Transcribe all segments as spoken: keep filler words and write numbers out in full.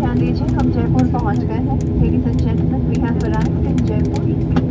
ध्यान दीजिए, हम जयपुर पहुंच गए हैं। Ladies and gentlemen, we have arrived in Jaipur.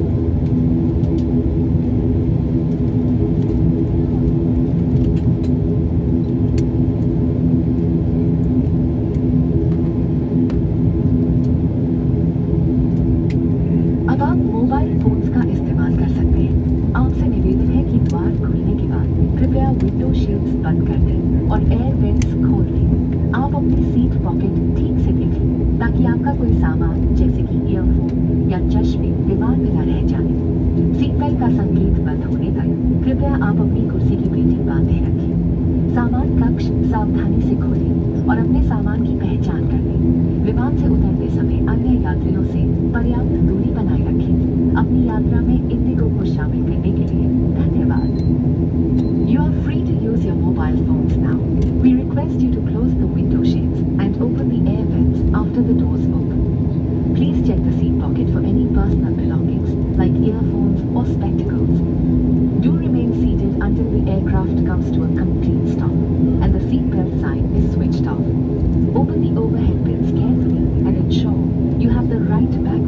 अब आप मोबाइल फोन्स का इस्तेमाल कर सकते हैं। आपसे निवेदन है कि द्वार खुलने के बाद कृपया विंडो शील्ड्स बंद कर दें और एयर वेंट्स खोल दें। आप अपनी सीट पॉकेट ठीक से देखें ताकि आपका कोई सामान जैसे कि ईयरफोन या चश्मे विमान में न रह जाए। सीट बेल्ट का संकेत बंद होने तक कृपया आप अपनी कुर्सी की पेटी बांधे रखें। सामान कक्ष सावधानी से खोलें और अपने सामान की पहचान कर लें। विमान से उतरते समय अन्य यात्रियों से पर्याप्त दूरी बनाए रखें। अपनी यात्रा में इंडिगो को शामिल करने के लिए धन्यवाद। You are free to use your mobile phones now. We request you to close the window shades and open the air vents after the doors open. Please check the seat pocket for any personal belongings like earphones or spectacles. Do remain seated until the aircraft comes to a complete stop and the seatbelt sign is switched off. Open the overhead bins carefully and ensure you have the right bag